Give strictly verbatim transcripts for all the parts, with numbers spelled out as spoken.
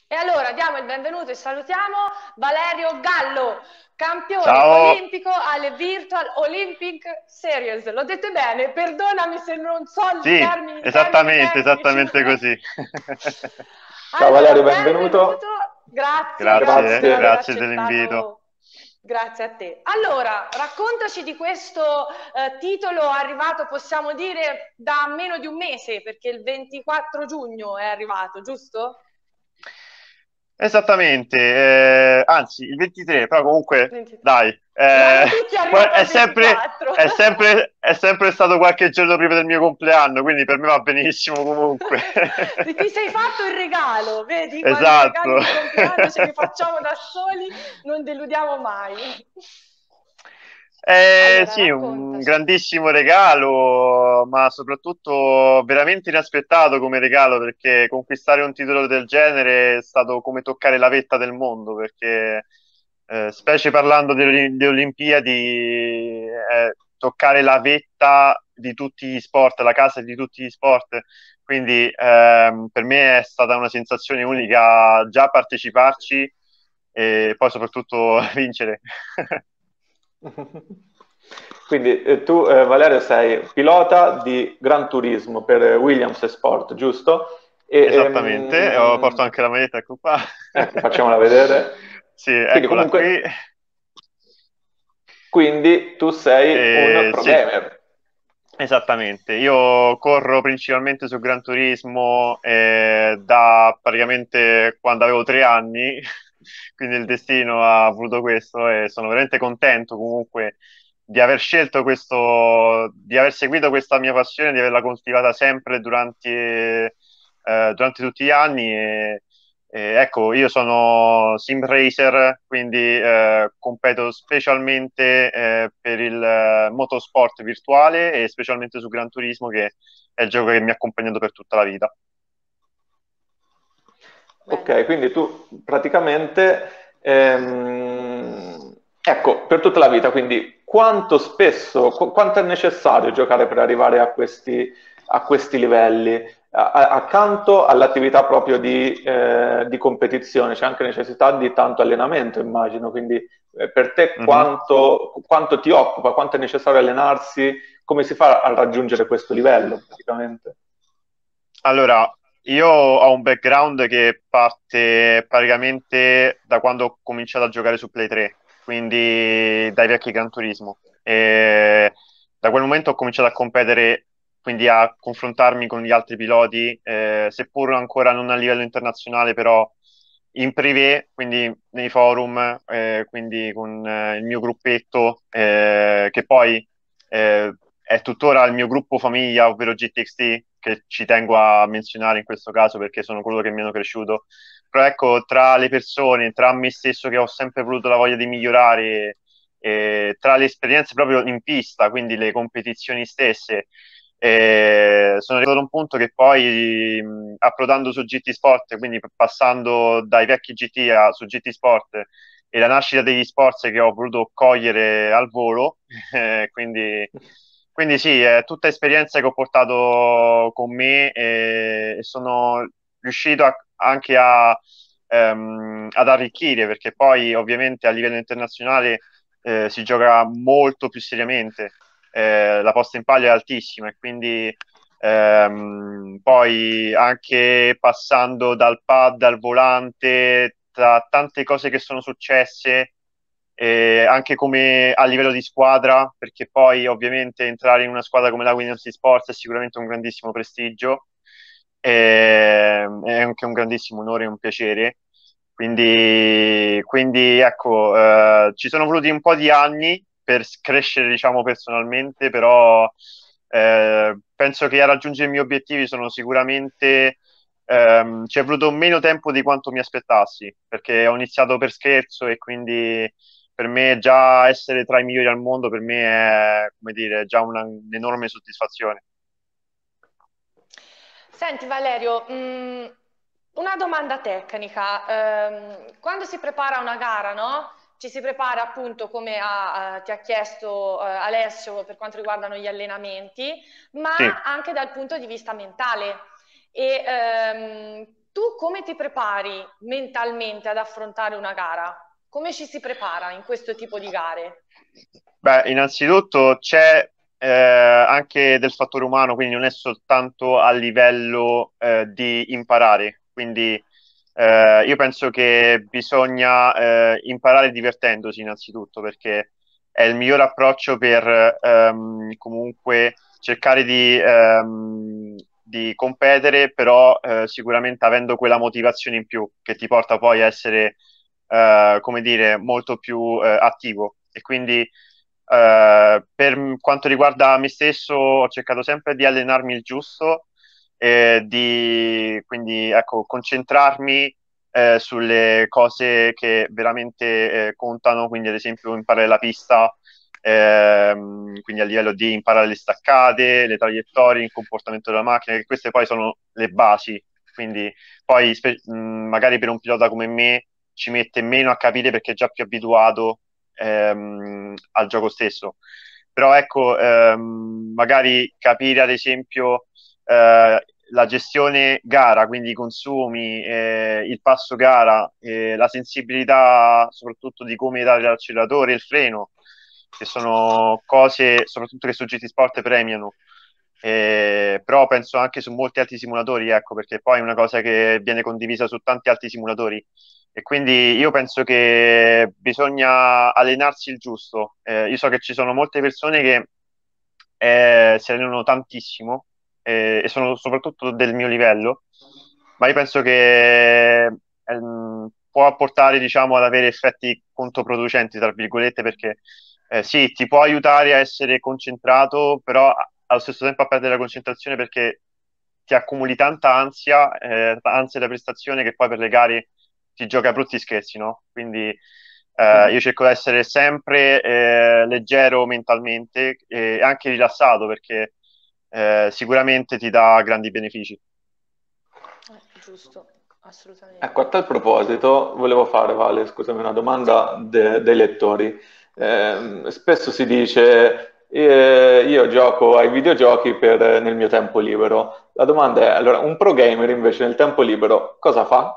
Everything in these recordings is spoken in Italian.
E allora diamo il benvenuto e salutiamo Valerio Gallo, campione Ciao, olimpico alle Virtual Olympic Series. L'ho detto bene, perdonami se non so i sì, termini, i termini esattamente, tecnici. esattamente così. Allora, Ciao Valerio, benvenuto, benvenuto. grazie, grazie per Grazie, aver Grazie. grazie dell'invito. accettato. Grazie a te. Allora, raccontaci di questo eh, titolo arrivato, possiamo dire, da meno di un mese, perché il ventiquattro giugno è arrivato, giusto? Esattamente, eh, anzi il ventitré, però comunque ventitré. dai, La eh, notizia è poi arrivata è al sempre, ventiquattro. è sempre, è sempre stato qualche giorno prima del mio compleanno, quindi per me va benissimo comunque. Ti sei fatto il regalo, vedi? Quando i regali Esatto. di compleanno ce li facciamo da soli, non deludiamo mai. Eh, Allora, sì, un raccontaci. grandissimo regalo, ma soprattutto veramente inaspettato come regalo, perché conquistare un titolo del genere è stato come toccare la vetta del mondo, perché eh, specie parlando delle, delle Olimpiadi, eh, toccare la vetta di tutti gli sport, la casa di tutti gli sport, quindi ehm, per me è stata una sensazione unica già parteciparci e poi soprattutto vincere. Quindi eh, tu, eh, Valerio, sei pilota di Gran Turismo per eh, Williams Sport, giusto? E, Esattamente, ho porto ehm, anche la maglietta, ecco qua. ecco, facciamola vedere. Sì, Quindi eccola qui. comunque, quindi tu sei un Eh, pro sì, gamer. esattamente. Io corro principalmente su Gran Turismo eh, da praticamente quando avevo tre anni, quindi il destino ha voluto questo e sono veramente contento comunque di aver scelto questo, di aver seguito questa mia passione, di averla coltivata sempre durante, eh, durante tutti gli anni. E, e ecco, io sono sim racer, quindi eh, competo specialmente eh, per il eh, motorsport virtuale e specialmente su Gran Turismo, che è il gioco che mi ha accompagnato per tutta la vita. Bene. Ok, quindi tu praticamente, ehm, ecco, per tutta la vita, quindi quanto spesso, qu- quanto è necessario giocare per arrivare a questi, a questi livelli? A- a- accanto all'attività proprio di, eh, di competizione, c'è anche necessità di tanto allenamento, immagino, quindi eh, per te Mhm. quanto, quanto ti occupa, quanto è necessario allenarsi, come si fa a raggiungere questo livello praticamente? Allora, io ho un background che parte praticamente da quando ho cominciato a giocare su Play tre, quindi dai vecchi Gran Turismo. E da quel momento ho cominciato a competere, quindi a confrontarmi con gli altri piloti, eh, seppur ancora non a livello internazionale, però in privé, quindi nei forum, eh, quindi con eh, il mio gruppetto, eh, che poi eh, è tuttora il mio gruppo famiglia, ovvero G T X T, che ci tengo a menzionare in questo caso perché sono quello che mi hanno cresciuto. Però ecco, tra le persone, tra me stesso che ho sempre voluto la voglia di migliorare, e tra le esperienze proprio in pista, quindi le competizioni stesse, e sono arrivato ad un punto che poi, mh, approdando su G T Sport, quindi passando dai vecchi G T a, su G T Sport e la nascita degli sport che ho voluto cogliere al volo, eh, quindi, quindi sì, è tutta esperienza che ho portato con me e, e sono riuscito a- anche a, ehm, ad arricchire, perché poi ovviamente a livello internazionale eh, si gioca molto più seriamente, eh, la posta in palio è altissima e quindi ehm, poi anche passando dal pad al volante, tra tante cose che sono successe, eh, anche come a livello di squadra, perché poi ovviamente entrare in una squadra come la Williams Sports è sicuramente un grandissimo prestigio, e, è anche un grandissimo onore e un piacere. Quindi, quindi ecco, eh, ci sono voluti un po' di anni per s- crescere, diciamo, personalmente, però eh, penso che a raggiungere i miei obiettivi sono sicuramente, ehm, ci è voluto meno tempo di quanto mi aspettassi, perché ho iniziato per scherzo e quindi per me già essere tra i migliori al mondo, per me è, come dire, già una- un'enorme soddisfazione. Senti Valerio, mh, una domanda tecnica. Ehm, quando si prepara una gara, no? Ci si prepara appunto come ha- eh, ti ha chiesto eh, Alessio per quanto riguardano gli allenamenti, Sì. ma anche dal punto di vista mentale. E ehm, tu come ti prepari mentalmente ad affrontare una gara? Come ci si prepara in questo tipo di gare? Beh, innanzitutto c'è eh, anche del fattore umano, quindi non è soltanto a livello eh, di imparare. Quindi eh, io penso che bisogna eh, imparare divertendosi innanzitutto, perché è il miglior approccio per ehm, comunque cercare di, ehm, di competere, però eh, sicuramente avendo quella motivazione in più che ti porta poi a essere, eh, come dire, molto più eh, attivo. E quindi eh, per quanto riguarda me stesso, ho cercato sempre di allenarmi il giusto, e di quindi ecco, concentrarmi eh, sulle cose che veramente eh, contano, quindi ad esempio imparare la pista, ehm, quindi a livello di imparare le staccate, le traiettorie, il comportamento della macchina, che queste poi sono le basi, quindi poi spe- mh, magari per un pilota come me ci mette meno a capire perché è già più abituato ehm, al gioco stesso. Però ecco, ehm, magari capire ad esempio eh, la gestione gara, quindi i consumi, eh, il passo gara, eh, la sensibilità soprattutto di come dare l'acceleratore e il freno, che sono cose soprattutto che su G T Sport premiano. Eh, però penso anche su molti altri simulatori, ecco, perché poi è una cosa che viene condivisa su tanti altri simulatori e quindi io penso che bisogna allenarsi il giusto. Eh, io so che ci sono molte persone che eh, si allenano tantissimo eh, e sono soprattutto del mio livello, ma io penso che ehm, può portare, diciamo, ad avere effetti controproducenti, tra virgolette, perché eh, sì, ti può aiutare a essere concentrato, però a- allo stesso tempo a perdere la concentrazione perché ti accumuli tanta ansia, eh, ansia da prestazione che poi per le gare ti gioca a brutti scherzi, no? Quindi eh, io cerco di essere sempre eh, leggero mentalmente e anche rilassato perché eh, sicuramente ti dà grandi benefici. Eh, giusto, Ecco, assolutamente. a tal proposito, volevo fare, Vale, scusami, una Sì. domanda de- dei lettori. Ehm, spesso si dice, eh, io gioco ai videogiochi per- nel mio tempo libero. La domanda è, allora, un pro gamer invece nel tempo libero cosa fa?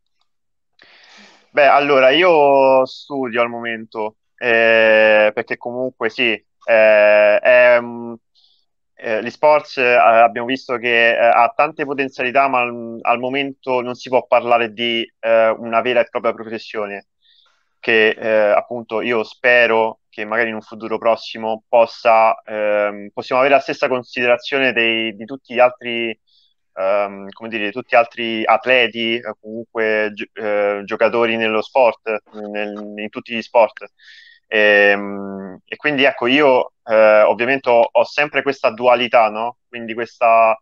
Beh, allora io studio al momento eh, perché comunque sì, eh, è, mm, eh, gli sports eh, abbiamo visto che eh, ha tante potenzialità, ma al, al momento non si può parlare di eh, una vera e propria professione, che eh, appunto io spero che magari in un futuro prossimo possa, ehm, possiamo avere la stessa considerazione dei- di tutti gli altri ehm, come dire, tutti gli altri atleti, eh, comunque gi- eh, giocatori nello sport, nel- in tutti gli sport. Ehm, E, quindi ecco, io eh, ovviamente ho, ho sempre questa dualità, no? Quindi questa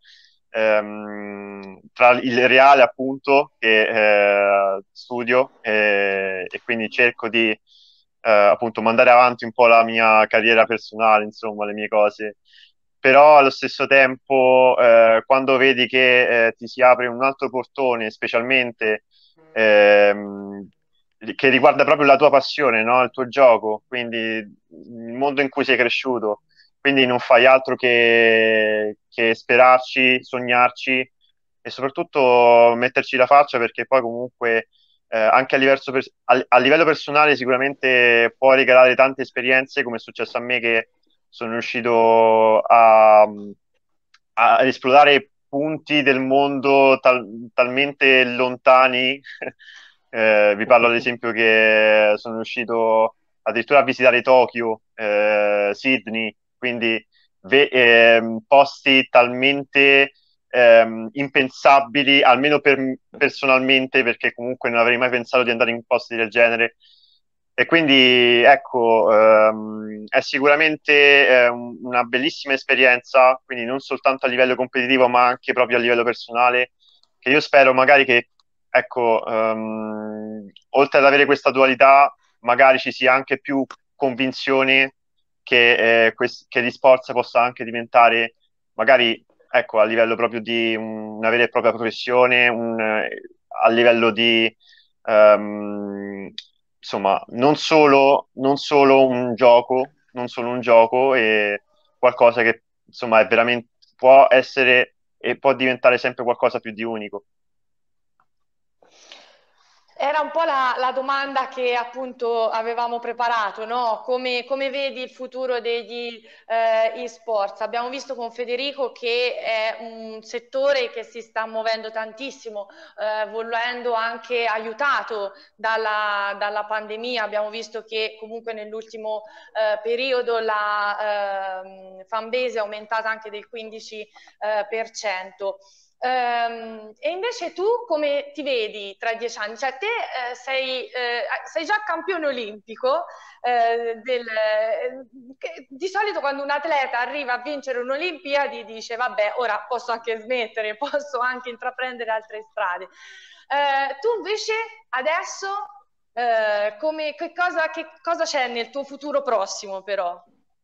ehm, tra il reale appunto che eh, studio eh, e quindi cerco di eh, appunto mandare avanti un po' la mia carriera personale, insomma, le mie cose però allo stesso tempo eh, quando vedi che eh, ti si apre un altro portone, specialmente ehm, che riguarda proprio la tua passione, no? Il tuo gioco, quindi il mondo in cui sei cresciuto, quindi non fai altro che, che sperarci, sognarci e soprattutto metterci la faccia perché poi comunque eh, anche a livello, pers- a, a livello personale sicuramente può regalare tante esperienze come è successo a me che sono riuscito a, a esplorare punti del mondo tal- talmente lontani. Eh, vi parlo ad esempio che sono riuscito addirittura a visitare Tokyo, eh, Sydney, quindi ve- ehm, posti talmente ehm, impensabili, almeno per personalmente, perché comunque non avrei mai pensato di andare in posti del genere. E quindi ecco, ehm, è sicuramente eh, un- una bellissima esperienza, quindi non soltanto a livello competitivo, ma anche proprio a livello personale, che io spero magari che, ecco, ehm, oltre ad avere questa dualità, magari ci sia anche più convinzione che, eh, quest- che l'e-sports possa anche diventare, magari, ecco, a livello proprio di un- una vera e propria professione, un, eh, a livello di ehm, insomma, non solo, non solo un gioco, non solo un gioco e qualcosa che insomma è veramente può essere e può diventare sempre qualcosa più di unico. Era un po' la, la domanda che appunto avevamo preparato, no? Come, come vedi il futuro degli eh, e-sports? Abbiamo visto con Federico che è un settore che si sta muovendo tantissimo, eh, volendo anche aiutato dalla, dalla pandemia. Abbiamo visto che comunque nell'ultimo eh, periodo la ehm, fanbase è aumentata anche del quindici eh, per cento. Ehm, e invece tu come ti vedi tra dieci anni? Cioè te eh, sei, eh, sei già campione olimpico, eh, del, eh, che di solito quando un atleta arriva a vincere un'Olimpiadi dice vabbè, ora posso anche smettere, posso anche intraprendere altre strade. Eh, tu invece adesso eh, come, che cosa, che cosa c'è nel tuo futuro prossimo però?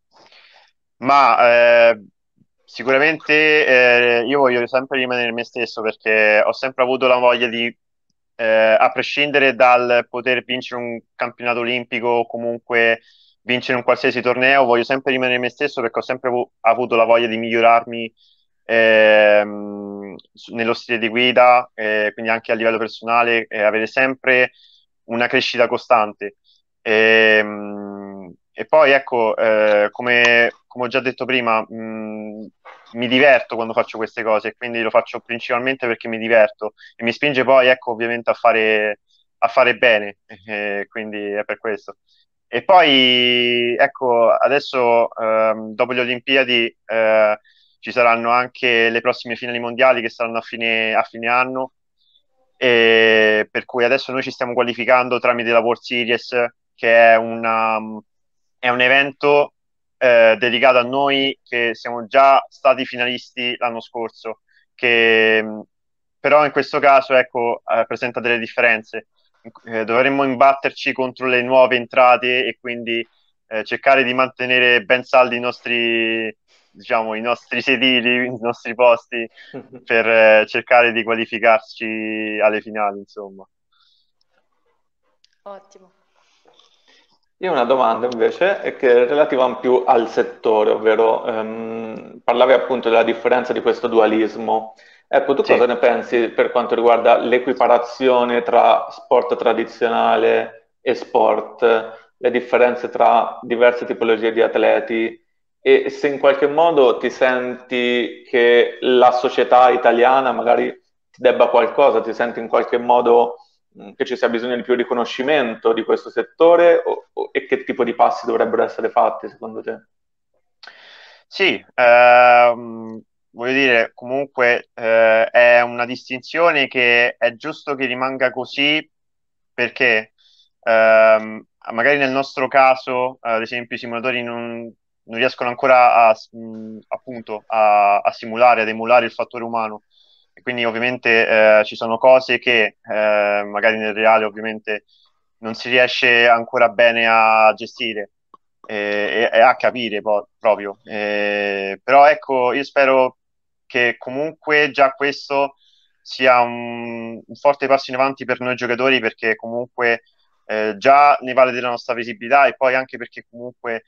Ma eh, sicuramente eh, io voglio sempre rimanere me stesso perché ho sempre avuto la voglia di, eh, a prescindere dal poter vincere un campionato olimpico o comunque vincere un qualsiasi torneo, voglio sempre rimanere me stesso perché ho sempre avu- avuto la voglia di migliorarmi ehm, su- nello stile di guida, eh, quindi anche a livello personale, e avere sempre una crescita costante. Ehm, E, poi ecco, eh, come, come ho già detto prima, mh, mi diverto quando faccio queste cose, e quindi lo faccio principalmente perché mi diverto e mi spinge poi, ecco, ovviamente a fare, a fare bene, eh, quindi è per questo. E poi, ecco, adesso, ehm, dopo le Olimpiadi, eh, ci saranno anche le prossime finali mondiali che saranno a fine, a fine anno, e per cui adesso noi ci stiamo qualificando tramite la World Series, che è una, è un evento eh, dedicato a noi che siamo già stati finalisti l'anno scorso, che mh, però in questo caso ecco, eh, presenta delle differenze. Eh, dovremmo imbatterci contro le nuove entrate e quindi eh, cercare di mantenere ben saldi i nostri, diciamo, i nostri sedili, i nostri posti per eh, cercare di qualificarci alle finali, insomma. Ottimo. Io ho una domanda invece è che è relativa più al settore, ovvero ehm, parlavi appunto della differenza di questo dualismo. Ecco, tu Sì. cosa ne pensi per quanto riguarda l'equiparazione tra sport tradizionale e sport, le differenze tra diverse tipologie di atleti e se in qualche modo ti senti che la società italiana magari ti debba qualcosa, ti senti in qualche modo mh, che ci sia bisogno di più riconoscimento di questo settore o- o- e che tipo di passi dovrebbero essere fatti secondo te? Sì, ehm, voglio dire, comunque eh, è una distinzione che è giusto che rimanga così perché ehm, magari nel nostro caso, ad esempio, i simulatori non, non riescono ancora a, mh, appunto, a, a simulare, ad emulare il fattore umano. E quindi ovviamente eh, ci sono cose che eh, magari nel reale ovviamente non si riesce ancora bene a gestire e, e a capire poi, proprio. Eh, però ecco, io spero che comunque già questo sia un, un forte passo in avanti per noi giocatori perché comunque eh, già ne vale della nostra visibilità e poi anche perché comunque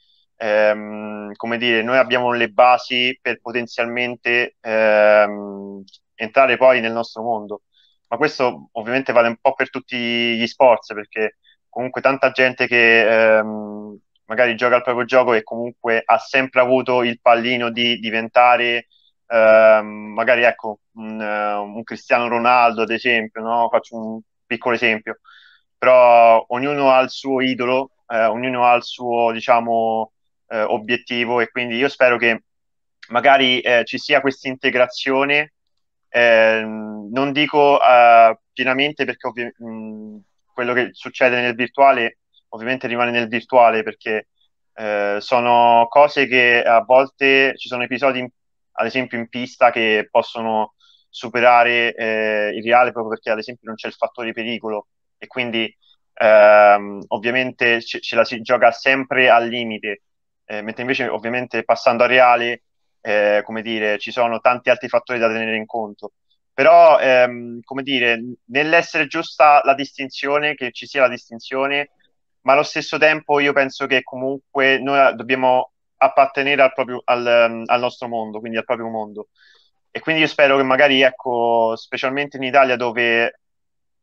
ehm, come dire, noi abbiamo le basi per potenzialmente ehm, entrare poi nel nostro mondo. Ma questo ovviamente vale un po' per tutti gli sport perché comunque tanta gente che ehm, magari gioca al proprio gioco e comunque ha sempre avuto il pallino di diventare ehm, magari ecco un, eh, un Cristiano Ronaldo ad esempio, no? Faccio un piccolo esempio, però ognuno ha il suo idolo, eh, ognuno ha il suo diciamo eh, obiettivo e quindi io spero che magari eh, ci sia questa integrazione eh, non dico eh, pienamente perché ovvi- mh, quello che succede nel virtuale ovviamente rimane nel virtuale perché eh, sono cose che a volte ci sono episodi, in- ad esempio in pista, che possono superare eh, il reale proprio perché ad esempio non c'è il fattore pericolo e quindi ehm, ovviamente ce, ce la si gioca sempre al limite, eh, mentre invece ovviamente passando al reale eh, come dire, ci sono tanti altri fattori da tenere in conto. Però, ehm, come dire, nell'essere giusta la distinzione, che ci sia la distinzione, ma allo stesso tempo io penso che comunque noi dobbiamo appartenere al proprio, al, ehm, al nostro mondo, quindi al proprio mondo. E quindi io spero che magari, ecco, specialmente in Italia dove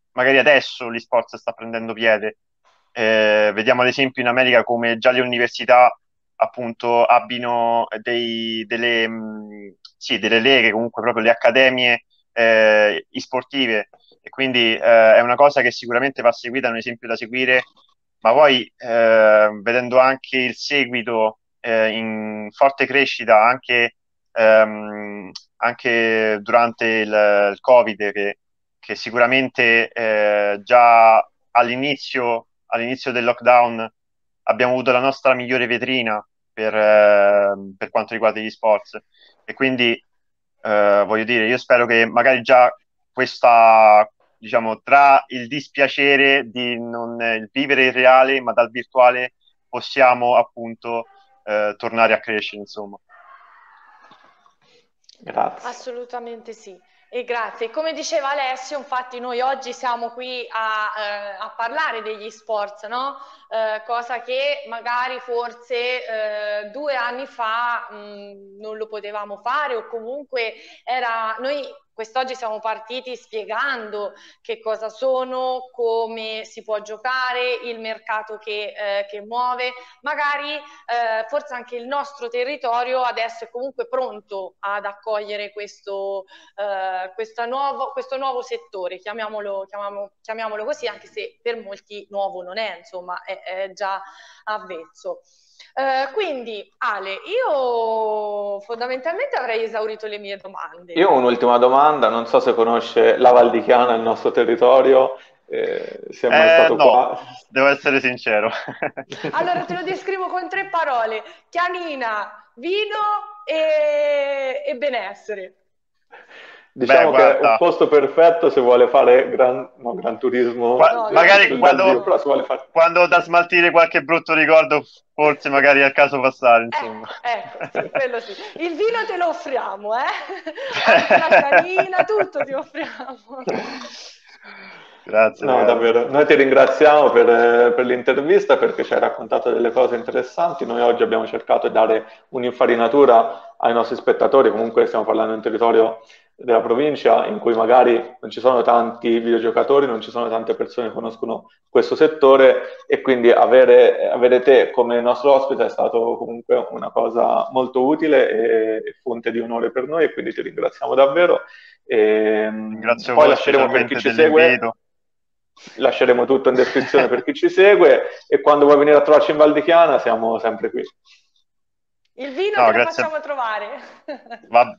magari adesso l'e-sports sta prendendo piede. Eh, vediamo ad esempio in America come già le università appunto abbino dei, delle, mh, sì, delle leghe, comunque proprio le accademie eh, e-sportive, e quindi eh, è una cosa che sicuramente va seguita, è un esempio da seguire, ma poi eh, vedendo anche il seguito eh, in forte crescita anche, ehm, anche durante il, il Covid, che, che sicuramente eh, già all'inizio all'inizio del lockdown abbiamo avuto la nostra migliore vetrina per, eh, per quanto riguarda gli sports, e quindi eh, voglio dire, io spero che magari già questa, diciamo, tra il dispiacere di non eh, vivere il reale, ma dal virtuale possiamo appunto eh, tornare a crescere, insomma. Grazie. Assolutamente sì. E grazie. Come diceva Alessio, infatti noi oggi siamo qui a, eh, a parlare degli sports, no? Eh, cosa che magari forse eh, due anni fa mh, non lo potevamo fare, o comunque era... Noi quest'oggi siamo partiti spiegando che cosa sono, come si può giocare, il mercato che, eh, che muove, magari eh, forse anche il nostro territorio adesso è comunque pronto ad accogliere questo, eh, questo, nuovo, questo nuovo settore, chiamiamolo, chiamiamolo, chiamiamolo così, anche se per molti nuovo non è, insomma, è, è già avvezzo. Uh, quindi Ale, io fondamentalmente avrei esaurito le mie domande. Io ho un'ultima domanda, non so se conosce la Val di Chiana, il nostro territorio, eh, se è mai Eh, stato no, qua. devo essere sincero. Allora te lo descrivo con tre parole: chianina, vino e, e benessere. Diciamo Beh, che è un guarda, posto perfetto se vuole fare gran, no, gran turismo qua- No, eh, gran magari sul dal turismo vivo, quando, però no. se vuole fare... quando ho da smaltire qualche brutto ricordo, forse magari è il caso passare, insomma. Eh, ecco, sì, quello sì. Il vino te lo offriamo, eh? Anche la canina, tutto ti offriamo. Grazie, No, ragazzi. davvero. Noi ti ringraziamo per, eh, per l'intervista perché ci hai raccontato delle cose interessanti. Noi oggi abbiamo cercato di dare un'infarinatura ai nostri spettatori. Comunque stiamo parlando di un territorio della provincia in cui magari non ci sono tanti videogiocatori, non ci sono tante persone che conoscono questo settore, e quindi avere, avere te come nostro ospite è stato comunque una cosa molto utile e, e fonte di onore per noi, e quindi ti ringraziamo davvero. E, Ringrazio poi voi lasceremo per chi specialmente ci segue, dell'invito. lasceremo tutto in descrizione per chi ci segue, e quando vuoi venire a trovarci in Val di Chiana siamo sempre qui. Il vino No, te lo grazie. facciamo trovare. Va...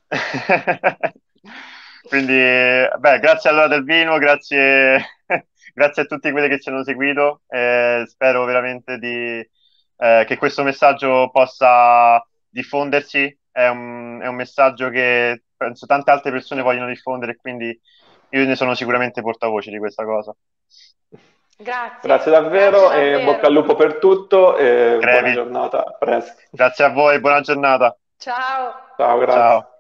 Quindi, beh, grazie allora del vino, grazie, grazie a tutti quelli che ci hanno seguito. Eh, spero veramente di, eh, che questo messaggio possa diffondersi. È un, è un messaggio che penso tante altre persone vogliono diffondere, quindi io ne sono sicuramente portavoce di questa cosa. Grazie, Grazie grazie davvero, e bocca al davvero. lupo per tutto e buona Crepi, giornata, a presto. grazie a voi, buona giornata. Ciao. Ciao, grazie. Ciao.